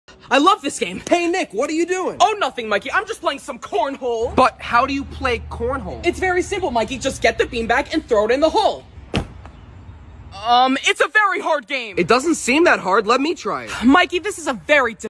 I love this game. Hey, Nick, what are you doing? Oh, nothing, Mikey. I'm just playing some cornhole. But how do you play cornhole? It's very simple, Mikey. Just get the beanbag and throw it in the hole. It's a very hard game. It doesn't seem that hard. Let me try it. Mikey, this is a very